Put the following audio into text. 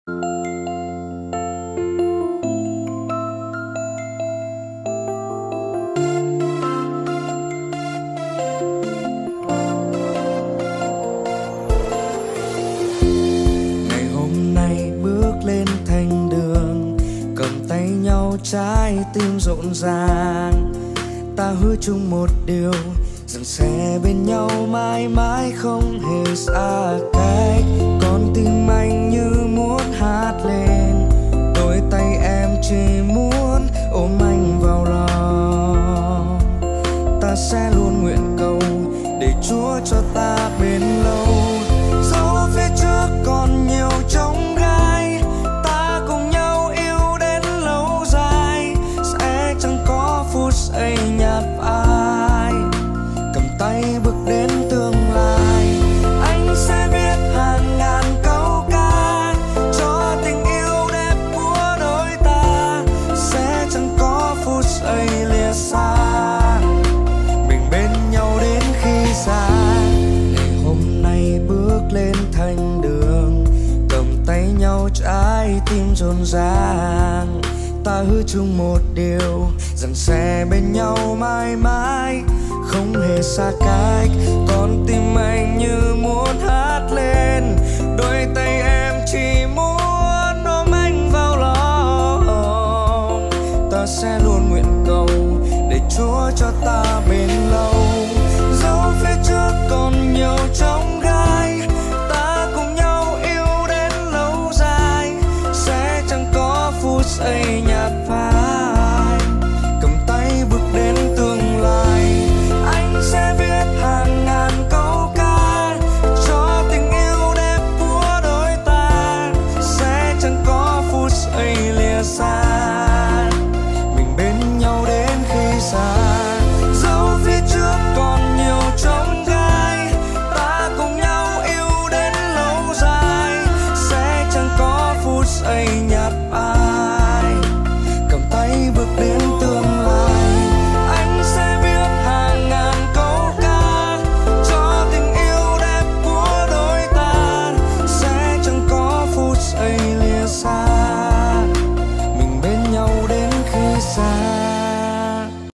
Ngày hôm nay bước lên thành đường, cầm tay nhau trái tim rộn ràng. Ta hứa chung một điều, dừng xe bên nhau mãi mãi không hề xa cách. Con tim anh như muốn hát lên, đôi tay em chỉ muốn ôm anh vào lòng. Ta sẽ luôn nguyện cầu để Chúa cho ta bền lâu. Dẫu phía trước còn nhiều chông gai, ta cùng nhau yêu đến lâu dài. Sẽ chẳng có phút giây nhạt phai, cầm tay bước đến tương lai. Anh sẽ viết hàng ngàn câu ca cho tình yêu đẹp của đôi ta. Sẽ chẳng có phút giây lìa xa, mình bên nhau đến khi già. Ngày hôm nay bước lên thành đường, cầm tay nhau trái tim rộn ràng. Ta hứa chung một điều, rằng sẽ bên nhau mãi mãi không hề xa cách. Con tim anh như muốn hát lên, đôi tay em chỉ muốn ôm anh vào lòng. Ta sẽ luôn nguyện cầu để Chúa cho